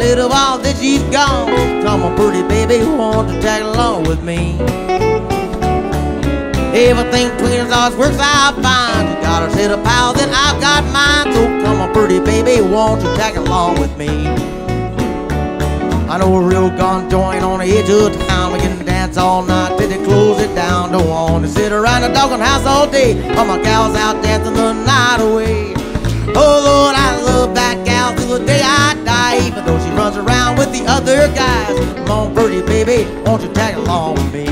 little while that she's gone. Come on, pretty baby, won't you tag along with me? Everything between us works out fine. You got a set of pals and I've got mine. So come on, pretty baby, won't you tag along with me? I know a real gun joint on the edge of town. We can dance all night till they close it down. Don't want to sit around the doggone house all day. All my gals out dancing the night away. Oh Lord, I love that gal till the day I die, even though she runs around with the other guys. Come on, pretty baby, won't you tag along with me?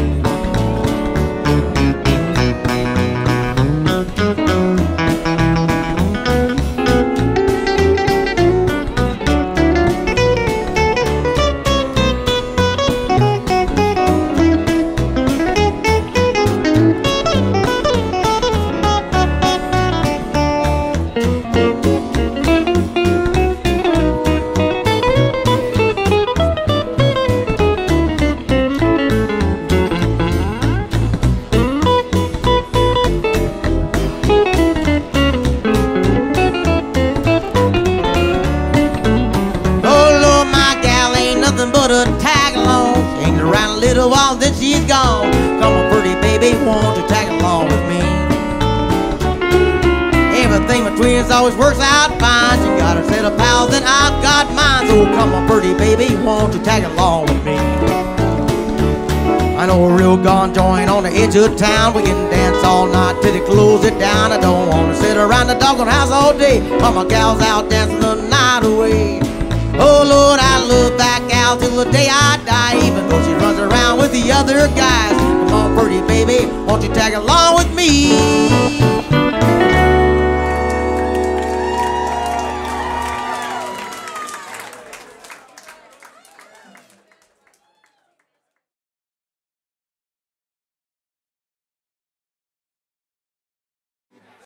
But a tag along, she hangs around a little while, then she's gone. Come on, pretty baby, won't you tag along with me? Everything between us always works out fine. She got her set of pals and I've got mine. So come on, pretty baby, won't you tag along with me? I know a real gone joint on the edge of town. We can dance all night till they close it down. I don't want to sit around the doggone house all day. All my gals out dancing the night away. Oh Lord, I love that gal till the day I die, even though she runs around with the other guys. Come on, pretty baby, won't you tag along with me?